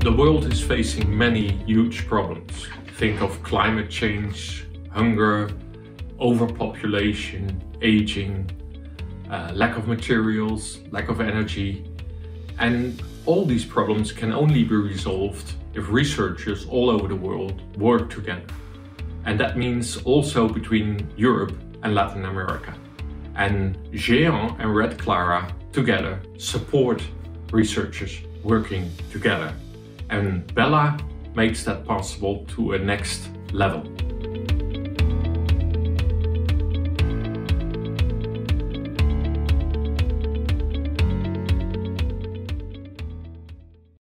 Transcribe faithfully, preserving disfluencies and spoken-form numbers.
The world is facing many huge problems. Think of climate change, hunger, overpopulation, aging, uh, lack of materials, lack of energy. And all these problems can only be resolved if researchers all over the world work together. And that means also between Europe and Latin America. And GÉANT and RedCLARA together support researchers working together. And BELLA makes that possible to a next level.